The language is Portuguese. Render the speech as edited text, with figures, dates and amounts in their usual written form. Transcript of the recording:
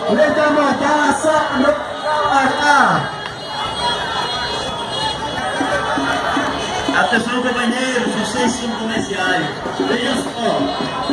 Letra Mordaça no AK. Atenção, companheiros, vocês são comerciais. Veja só.